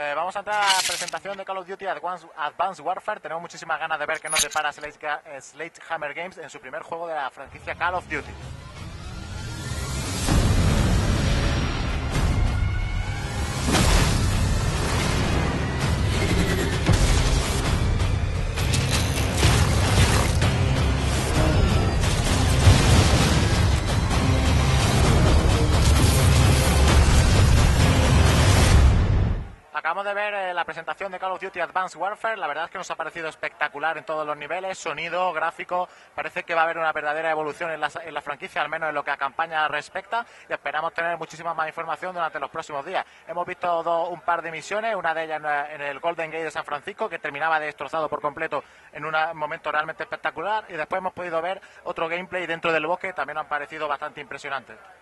Vamos a entrar a la presentación de Call of Duty Advanced Warfare. Tenemos muchísimas ganas de ver qué nos depara Sledgehammer Games en su primer juego de la franquicia Call of Duty. Acabamos de ver la presentación de Call of Duty Advanced Warfare. La verdad es que nos ha parecido espectacular en todos los niveles, sonido, gráfico. Parece que va a haber una verdadera evolución en la franquicia, al menos en lo que a campaña respecta, y esperamos tener muchísima más información durante los próximos días. Hemos visto un par de misiones, una de ellas en el Golden Gate de San Francisco, que terminaba destrozado por completo en un momento realmente espectacular, y después hemos podido ver otro gameplay dentro del bosque, también nos han parecido bastante impresionantes.